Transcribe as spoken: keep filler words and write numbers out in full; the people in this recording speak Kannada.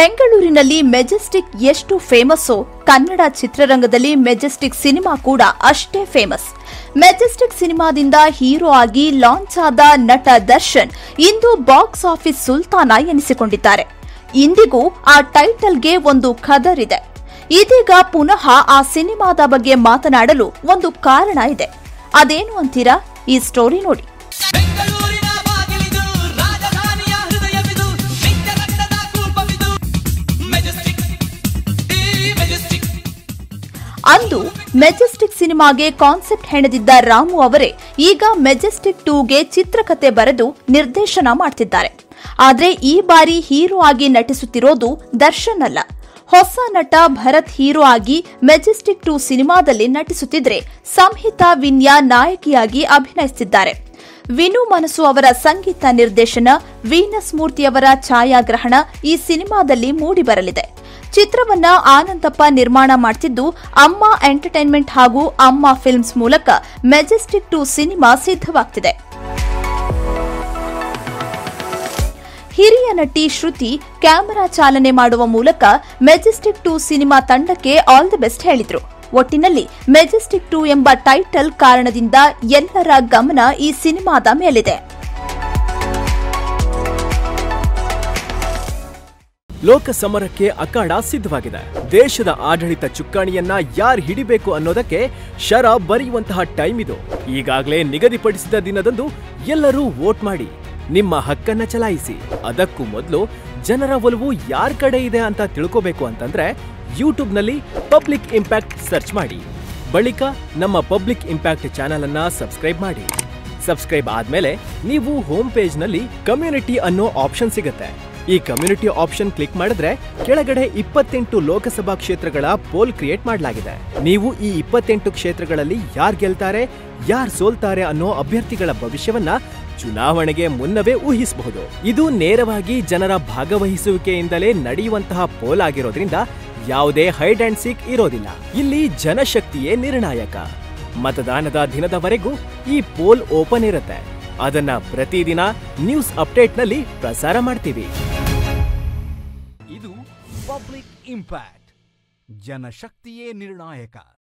ಬೆಂಗಳೂರಿನಲ್ಲಿ ಮೆಜೆಸ್ಟಿಕ್ ಎಷ್ಟು ಫೇಮಸ್ಸೋ ಕನ್ನಡ ಚಿತ್ರರಂಗದಲ್ಲಿ ಮೆಜೆಸ್ಟಿಕ್ ಸಿನಿಮಾ ಕೂಡ ಅಷ್ಟೇ ಫೇಮಸ್. ಮೆಜೆಸ್ಟಿಕ್ ಸಿನಿಮಾದಿಂದ ಹೀರೋ ಆಗಿ ಲಾಂಚ್ ಆದ ನಟ ದರ್ಶನ್ ಇಂದು ಬಾಕ್ಸ್ ಆಫೀಸ್ ಸುಲ್ತಾನ ಎನಿಸಿಕೊಂಡಿದ್ದಾರೆ. ಇಂದಿಗೂ ಆ ಟೈಟಲ್ಗೆ ಒಂದು ಖದರ್ ಇದೆ. ಇದೀಗ ಪುನಃ ಆ ಸಿನಿಮಾದ ಬಗ್ಗೆ ಮಾತನಾಡಲು ಒಂದು ಕಾರಣ ಇದೆ. ಅದೇನು ಅಂತೀರಾ? ಈ ಸ್ಟೋರಿ ನೋಡಿ. ಅಂದು ಮೆಜೆಸ್ಟಿಕ್ ಸಿನಿಮಾಗೆ ಕಾನ್ಸೆಪ್ಟ್ ಹೆಣೆದಿದ್ದ ರಾಮು ಅವರೇ ಈಗ ಮೆಜೆಸ್ಟಿಕ್ ಟೂಗೆ ಚಿತ್ರಕಥೆ ಬರೆದು ನಿರ್ದೇಶನ ಮಾಡ್ತಿದ್ದಾರೆ. ಆದ್ರೆ ಈ ಬಾರಿ ಹೀರೋ ಆಗಿ ನಟಿಸುತ್ತಿರೋದು ದರ್ಶನ್ ಅಲ್ಲ. ಹೊಸ ನಟ ಭರತ್ ಹೀರೋ ಆಗಿ ಮೆಜೆಸ್ಟಿಕ್ ಟೂ ಸಿನಿಮಾದಲ್ಲಿ ನಟಿಸುತ್ತಿದ್ರೆ ಸಂಹಿತಾ ವಿನ್ಯಾ ನಾಯಕಿಯಾಗಿ ಅಭಿನಯಿಸುತ್ತಿದ್ದಾರೆ. ವಿನು ಮನಸು ಅವರ ಸಂಗೀತ ನಿರ್ದೇಶನ, ವೀನಸ್ ಮೂರ್ತಿಯವರ ಛಾಯಾಗ್ರಹಣ ಈ ಸಿನಿಮಾದಲ್ಲಿ ಮೂಡಿಬರಲಿದೆ. ಚಿತ್ರವನ್ನ ಆನಂದಪ್ಪ ನಿರ್ಮಾಣ ಮಾಡುತ್ತಿದ್ದು ಅಮ್ಮ ಎಂಟರ್ಟೈನ್ಮೆಂಟ್ ಹಾಗೂ ಅಮ್ಮ ಫಿಲ್ಮ್ಸ್ ಮೂಲಕ ಮೆಜೆಸ್ಟಿಕ್ ಟೂ ಸಿನಿಮಾ ಸಿದ್ಧವಾಗ್ತಿದೆ. ಹಿರಿಯ ನಟಿ ಶ್ರುತಿ ಕ್ಯಾಮೆರಾ ಚಾಲನೆ ಮಾಡುವ ಮೂಲಕ ಮೆಜೆಸ್ಟಿಕ್ ಟೂ ಸಿನಿಮಾ ತಂಡಕ್ಕೆ ಆಲ್ ದಿ ಬೆಸ್ಟ್ ಹೇಳಿದ್ರು. ಒಟ್ಟಿನಲ್ಲಿ ಮೆಜೆಸ್ಟಿಕ್ ಟೂ ಎಂಬ ಟೈಟಲ್ ಕಾರಣದಿಂದ ಎಲ್ಲರ ಗಮನ ಈ ಸಿನಿಮಾದ ಮೇಲಿದೆ. ಲೋಕ ಸಮರಕ್ಕೆ ಅಖಾಡ ಸಿದ್ಧವಾಗಿದೆ. ದೇಶದ ಆಡಳಿತ ಚುಕ್ಕಾಣಿಯನ್ನ ಯಾರು ಹಿಡಿಬೇಕು ಅನ್ನೋದಕ್ಕೆ ಶರ ಬರೆಯುವಂತಹ ಟೈಮ್ ಇದು. ಈಗಾಗಲೇ ನಿಗದಿಪಡಿಸಿದ ದಿನದಂದು ಎಲ್ಲರೂ ವೋಟ್ ಮಾಡಿ ನಿಮ್ಮ ಹಕ್ಕನ್ನ ಚಲಾಯಿಸಿ. ಅದಕ್ಕೂ ಮೊದಲು ಜನರ ಒಲವು ಯಾರ ಕಡೆ ಇದೆ ಅಂತ ತಿಳ್ಕೋಬೇಕು ಅಂತಂದ್ರೆ ಯೂಟ್ಯೂಬ್ನಲ್ಲಿ ಪಬ್ಲಿಕ್ ಇಂಪ್ಯಾಕ್ಟ್ ಸರ್ಚ್ ಮಾಡಿ. ಬಳಿಕ ನಮ್ಮ ಪಬ್ಲಿಕ್ ಇಂಪ್ಯಾಕ್ಟ್ ಚಾನೆಲ್ ಅನ್ನ ಸಬ್ಸ್ಕ್ರೈಬ್ ಮಾಡಿ. ಸಬ್ಸ್ಕ್ರೈಬ್ ಆದ್ಮೇಲೆ ನೀವು ಹೋಮ್ ಪೇಜ್ ನಲ್ಲಿ ಕಮ್ಯುನಿಟಿ ಅನ್ನೋ ಆಪ್ಷನ್ ಸಿಗುತ್ತೆ. ಈ ಕಮ್ಯುನಿಟಿ ಆಪ್ಷನ್ ಕ್ಲಿಕ್ ಮಾಡಿದ್ರೆ ಕೆಳಗಡೆ ಇಪ್ಪತ್ತೆಂಟು ಲೋಕಸಭಾ ಕ್ಷೇತ್ರಗಳ ಪೋಲ್ ಕ್ರಿಯೇಟ್ ಮಾಡಲಾಗಿದೆ. ನೀವು ಈ ಇಪ್ಪತ್ತೆಂಟು ಕ್ಷೇತ್ರಗಳಲ್ಲಿ ಯಾರು ಗೆಲ್ತಾರೆ, ಯಾರು ಸೋಲ್ತಾರೆ ಅನ್ನೋ ಅಭ್ಯರ್ಥಿಗಳ ಭವಿಷ್ಯವನ್ನ ಚುನಾವಣೆಗೆ ಮುನ್ನವೇ ಊಹಿಸಬಹುದು. ಇದು ನೇರವಾಗಿ ಜನರ ಭಾಗವಹಿಸುವಿಕೆಯಿಂದಲೇ ನಡೆಯುವಂತಹ ಪೋಲ್ ಆಗಿರೋದ್ರಿಂದ ಯಾವುದೇ ಹೈಡ್ ಅಂಡ್ ಸೀಕ್ ಇರೋದಿಲ್ಲ. ಇಲ್ಲಿ ಜನಶಕ್ತಿಯೇ ನಿರ್ಣಾಯಕ. ಮತದಾನದ ದಿನದವರೆಗೂ ಈ ಪೋಲ್ ಓಪನ್ ಇರುತ್ತೆ. ಅದನ್ನ ಪ್ರತಿದಿನ ನ್ಯೂಸ್ ಅಪ್ಡೇಟ್ ನಲ್ಲಿ ಪ್ರಸಾರ ಮಾಡ್ತೀವಿ. ಇದು ಪಬ್ಲಿಕ್ ಇಂಪ್ಯಾಕ್ಟ್. ಜನಶಕ್ತಿಯೇ ನಿರ್ಣಾಯಕ.